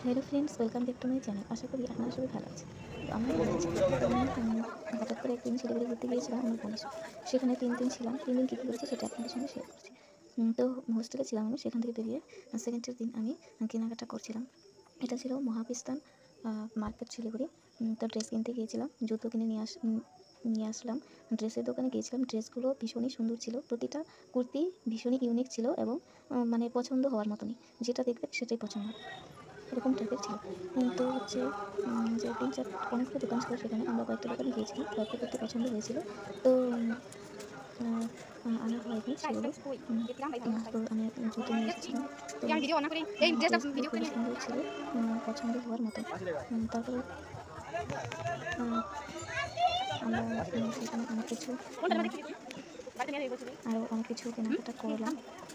Hello friends, welcome back to my channel. আশা করি আপনারা সবাই ভালো আছেন। তো আমরা ভালো আছি। তো আমি হঠাৎ করে একদিন শিলিগুড়ি ঘুরতে গিয়েছিলাম আমার বোনের সাথে। সেখানে ৩ দিন ছিলাম। ৩ দিন কী করেছি সেটা আপনাদের সঙ্গে শেয়ার করছি। তো হোস্টেলে ছিলাম আমি। সেখান থেকে বেরিয়ে সেকেন্ডের দিন আমি কেনাকাটা করছিলাম। এটা ছিল মহাবিস্তান মার্কেট শিলিগুড়ি। তো ড্রেস কিনতে গিয়েছিলাম। জুতো কিনে নিয়ে আসলাম। ড্রেসের দোকানে গিয়েছিলাম। ড্রেসগুলো ভীষণই সুন্দর ছিল। প্রতিটা কুর্তি ভীষণই ইউনিক ছিল এবং মানে পছন্দ হওয়ার মতনই। যেটা দেখবেন সেটাই পছন্দ হবে। এরকম টাইপের ছিল। তো হচ্ছে যে ৩-৪ অনেকগুলো দোকান ছিল সেখানে। আমরা কয়েকটা দোকানে গিয়েছিলাম। কয়েকটা কুর্তি পছন্দ হয়েছিল। তো আ আনা হয়নি সেগুলো। তো আমি জুতো নিয়ে এসেছিলাম। তো ড্রেসগুলো খুবই সুন্দর ছিল, পছন্দ হওয়ার মতো। তারপরে আ আমরা সেখানে অনেক কিছু আরও অনেক কিছু কেনাকাটা করলাম।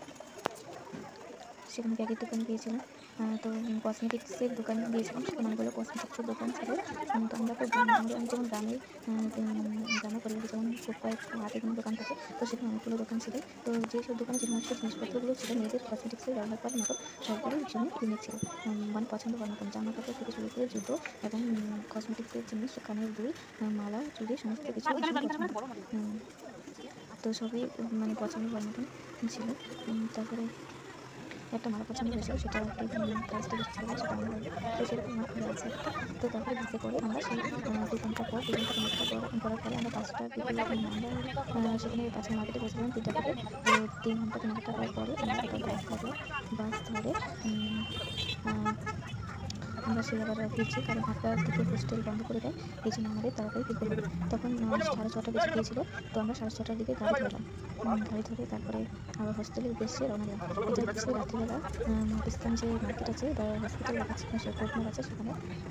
সেখানে ব্যাগের দোকানে গিয়েছিলাম। তো কসমেটিক্সের দোকানে গিয়েছিলাম। সেখানে অনেকগুলো কসমেটিক্সের দোকান ছিল। তো আমরা তো আমি যেমন গ্রামের পরিবেশে যেমন খুব কয়েকটা হাতে গোনা দোকান থাকে। তো সেখানে অনেকগুলো দোকান ছিল। তো যেসব দোকানে যে সমস্ত জিনিসপত্রগুলো ছিল মেয়েদের কসমেটিক্সের ব্যবহার করার মতো সবগুলোই ভীষণই ইউনিক ছিল। মানে পছন্দ হওয়ার মতন জামাকাপড় থেকে শুরু করে জুতো এবং কসমেটিক্সের জিনিস, কানের দুল, মালা, চুড়ি সমস্ত কিছু ভীষণ পছন্দ। তো সবই মানে পছন্দ হওয়ার মতন ছিল। তারপরে একটা মালা পছন্দ হয়েছিল, সেটা একটু প্রাইসটা বেশি ছিল বলে সেটা আনা হয়নি। তো সেরকম আমার ঘরে আছে একটা। তো তারপরে বাসে করে আমরা সেই ২ ঘন্টা পর ২ ঘন্টা কেনাকাটা করার পরে আমরা ৫টার দিকে আমরা সেখানে কাছে মার্কেটে পৌঁছেছিলাম ৩টার দিকে। তো ৩ ঘন্টা কেনাকাটা করার পরে আমরা একটা বাস লাগলো। বাস ধরে আ আমরা সেই আবার ফিরছি, কারণ ৮টার দিকে হোস্টেল বন্ধ করে দেয়। এইজন্য আমাদের তাড়াতাড়ি ফিরতে হবে। তখন ৬:৩০ বেজে গিয়েছিল। তো আমরা ৬:৩০টার দিকে গাড়ি ধরলাম। গাড়ি ধরে তারপরে আবার হোস্টেলের উদ্দেশ্যে রওনা দিলাম। এটা হচ্ছে রাত্রিবেলা মহাবিস্তান যে মার্কেট আছে বা হসপিটাল আছে, কোর্টমোড় আছে সেখানে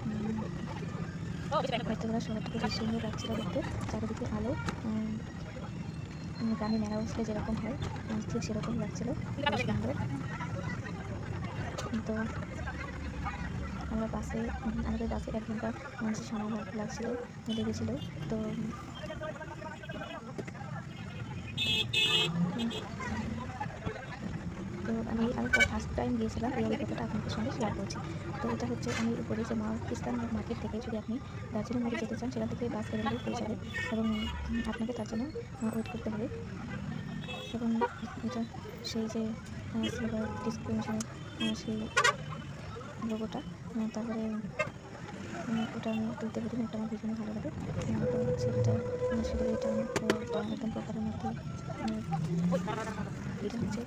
রাত্রিবেলা শহরটাকে বেশ সুন্দর লাগছিল দেখতে। চারিদিকে আলো, গ্রামে মেলা বসলে যেরকম হয় ঠিক সেরকম লাগছিল, বেশ সুন্দর। তো আমাদের বাসে ১ ঘন্টা সময় লেগেছিল। তো তো আমি ফার্স্ট টাইম গিয়েছিলাম, এই অভিজ্ঞতাটা আপনাদের সঙ্গে শেয়ার করছি। তো এটা হচ্ছে আমি বলি যে মহাবিস্তান মার্কেট থেকে যদি আপনি দার্জিলিং মোড়ে যেতে চান, সেখান থেকে বাস অ্যাভেলেবল পেয়ে যাবেন এবং আপনাকে তার জন্য ওয়েট করতে হবে। এবং এটা সেই যে সিলভার ডিসক্রিমিনেশনের সেই লোগোটা, তারপরে ওটা আমি তুলতে পারি, ওটা আমার ভীষণই ভালো লাগে। তো হচ্ছে এটা শিলিগুড়ি টাউন একদম প্রপারের মধ্যে। এটা হচ্ছে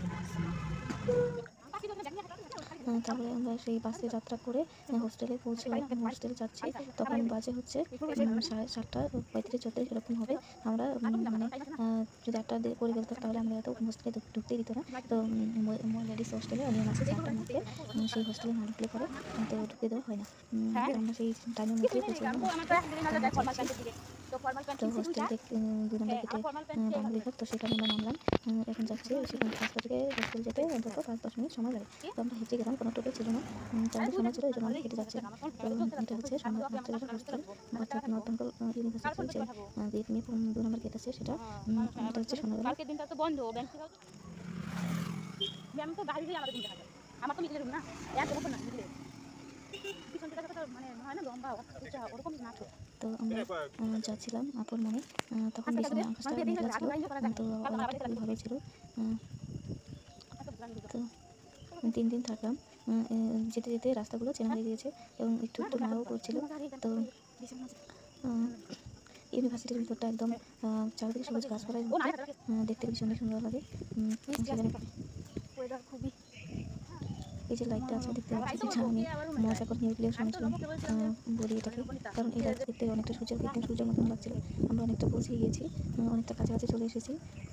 তারপরে আমরা সেই বাসে যাত্রা করে হোস্টেলে পৌঁছলাম। হোস্টেলে যাচ্ছি, তখন বাজে হচ্ছে 7:35-36 এরকম হবে। আমরা মানে যদি 8টার করে বেরোতাম তাহলে আমরা তো হোস্টেলে ঢুকতেই দিত না। তো লেডিস হোস্টেলে নিয়ম আছে যে 8টার মধ্যে সেই হোস্টেলে না ঢুকলে পরে তো ঢুকতে দেওয়া হয় না। তো আমরা সেই টাইমের মধ্যেই পৌঁছলাম হোস্টেলে। তো হোস্টেল থেকে ২ নম্বর গেটে বাংলা বিভাগ, তো সেখানে আমরা নামলাম। এখন যাচ্ছি, সেখানে রাস্তা থেকে হোস্টেল যেতে অন্তত ৫-১০ মিনিট সময় লাগে। তো আমরা হেঁটে গেলাম, কোনো টোটো ছিল না। আমাদের সময় ছিল, এইজন্য আমরা হেঁটে যাচ্ছিলাম। তো এটা হচ্ছে রাত্রিবেলা হোস্টেল, অর্থাৎ নর্থ বেঙ্গল ইউনিভার্সিটির যে গেট নিয়ে ২ নম্বর গেট আছে সেটা। এটা হচ্ছে সন্ধ্যাবেলা। তো আমরা যাচ্ছিলাম আপন মনে। তখন বেশি না, আকাশটা মেঘলা ছিল। তো ওয়েদারটা খুবই ভালো ছিল। তো ৩ দিন থাকলাম। যেতে যেতে রাস্তাগুলো চেনা হয়ে গিয়েছে এবং একটু একটু মায়াও করছিল। তো ইউনিভার্সিটির ভিতরটা একদম চারিদিকে সবুজ গাছপালায় ভর্তি। দেখতে ভীষণই সুন্দর লাগে। সেখানে এই যে লাইটটা আছে দেখতে পাচ্ছি, যেটা আমি মজা করে নিউক্লিয়ার সংযোজন বলি এটাকে, কারণ এই লাইটটা দেখতে অনেকটা কৃত্রিম সূর্যের মতন লাগছিল। আমরা অনেকটা পৌঁছে গিয়েছি, অনেকটা কাছাকাছি চলে এসেছি।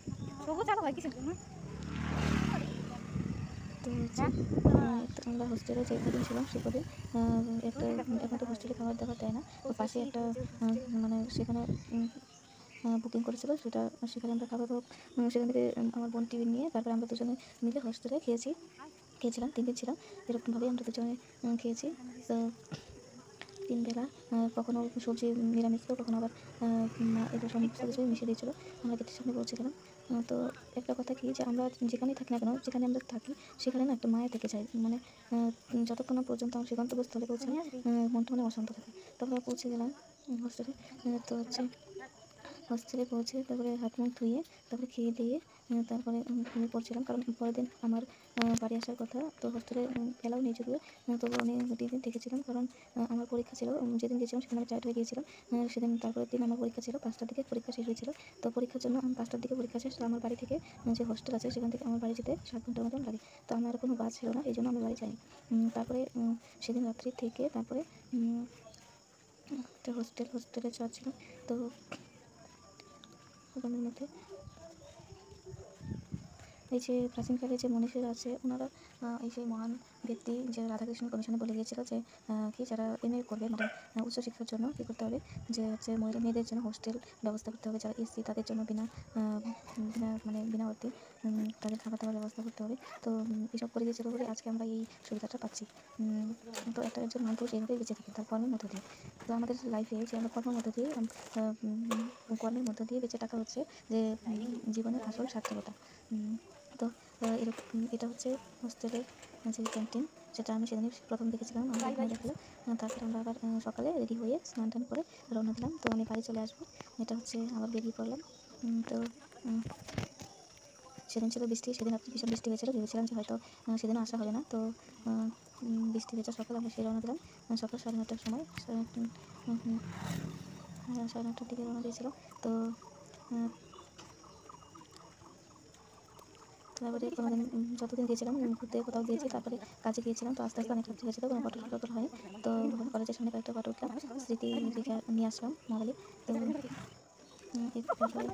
তো হচ্ছে আমরা হোস্টেলে যে কদিন ছিলাম সে কদিন একটা এখন তো হোস্টেলে খাবার দাবার দেয় না। তো পাশে একটা মানে সেখানে বুকিং করেছিল, সেখানে আমরা খাবার সেখান থেকে আমার বোন টিফিন নিয়ে তারপরে আমরা দুজনে মিলে হোস্টেলে খেয়েছিলাম। ৩ দিন ছিলাম, এরকমভাবেই আমরা দুজনে খেয়েছি। তো ৩ বেলা কখনো সবজি নিরামিষ ছিল, কখনো আবার এগুলো সমস্ত কিছু মিশিয়ে দিয়েছিল। আমরা গেটের সামনে পৌঁছে গেলাম। তো একটা কথা কি যে আমরা যেখানেই থাকি না কেন, যেখানে আমরা থাকি সেখানে না একটা মায়া থেকে যায়। মানে যতক্ষণ না পর্যন্ত আমার সে গন্তব্যস্থলে পৌঁছাই মনটা অনেক অশান্ত থাকে। তারপর আমরা পৌঁছে গেলাম হোস্টেলে। তো হচ্ছে হোস্টেলে পৌঁছে তারপরে হাত মুখ ধুয়ে তারপরে খেয়ে দিয়ে তারপরে ঘুমিয়ে পড়ছিলাম, কারণ পরের দিন আমার বাড়ি আসার কথা। তো হোস্টেলে এলাও নেই যদিও, তবু আমি 2 দিন থেকেছিলাম, কারণ আমার পরীক্ষা ছিল। যেদিন গিয়েছিলাম সেদিন আমি টায়ার্ড হয়ে গিয়েছিলাম। সেদিন তারপরের দিন আমার পরীক্ষা ছিল, 5টার দিকে পরীক্ষা শেষ হয়েছিল। তো পরীক্ষার জন্য আমি 5টার দিকে পরীক্ষা শেষ। তো আমার বাড়ি থেকে যে হোস্টেল আছে সেখান থেকে আমার বাড়ি যেতে 7 ঘন্টার মতন লাগে। তো আমার কোনো বাস ছিল না, এই জন্য আমি বাড়ি যাইনি। তারপরে সেদিন রাত্রি থেকে তারপরে একটা হোস্টেলে যাচ্ছিলাম। তো রুমের মধ্যে এই যে প্রাচীনকালে যে মনীষীরা আছে ওনারা এই যে মহান ব্যক্তি যে রাধাকৃষ্ণ কমিশনে বলে গিয়েছিল যে কি যারা এমএ করবে, মানে উচ্চশিক্ষার জন্য কী করতে হবে, যে হচ্ছে মেয়েদের জন্য হোস্টেল ব্যবস্থা করতে হবে, যারা এসসি তাদের জন্য বিনা বিনা অর্থে তাদের খাবার দাবার ব্যবস্থা করতে হবে। তো এসব করে দিয়েছিল বলে আজকে আমরা এই সুবিধাটা পাচ্ছি। তো একজন মানুষ এইভাবেই বেঁচে থাকে তার কর্মের মধ্য দিয়ে। তো আমাদের লাইফে যে আমরা কর্মের মধ্য দিয়ে বেঁচে থাকা হচ্ছে যে জীবনের আসল সার্থকতা। তো এরকম এটা হচ্ছে হোস্টেলের যে ক্যান্টিন, যেটা আমি সেদিনই প্রথম দেখেছিলাম, আমরা এখানে দেখলাম। তারপরে আমরা আবার সকালে রেডি হয়ে স্নান টান করে রওনা দিলাম। তো আমি বাড়ি চলে আসবো, এটা হচ্ছে আবার বেরিয়ে পড়লাম। তো সেদিন ছিল বৃষ্টি, সেদিন রাত্রে ভীষণ বৃষ্টি হয়েছিল, ভেবেছিলাম যে হয়তো সেদিনও আসা হবে না। তো বৃষ্টি ভেজা সকালে আমরা সেই রওনা দিলাম সকাল 9:30টার সময়। 9:30টার দিকে রওনা দিয়েছিলাম। তো তারপরে কোনোদিন যতদিন গিয়েছিলাম ঘুরতে কোথাও গিয়েছি, তারপরে কাজে গিয়েছিলাম। তো আস্তে আস্তে অনেক রাত্রি হয়েছে, তো কোনো ফটো টটো হয়। তো কলেজের সামনে কয়েকটা ফটো উঠলাম, স্মৃতি নিয়ে আসলাম মোবাইলে। তো এরপরে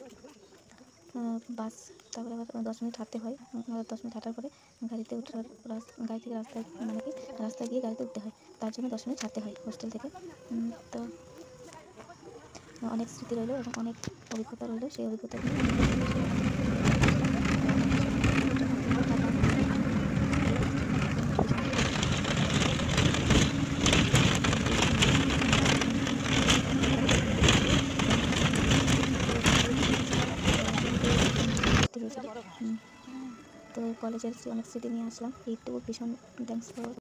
বাস, তারপরে আবার 10 মিনিট হাঁটতে হয়। 10 মিনিট হাঁটার পরে গাড়িতে ওঠার গাড়ি থেকে রাস্তায় রাস্তায় গিয়ে গাড়িতে উঠতে হয়, তার জন্য 10 মিনিট হাঁটতে হয় হোস্টেল থেকে। তো অনেক স্মৃতি রইলো এবং অনেক অভিজ্ঞতা রইলো, সেই অভিজ্ঞতা নিয়ে তো কলেজের অনেক স্মৃতি নিয়ে আসলাম। এইটুকু ভীষণ থ্যাঙ্কস ফর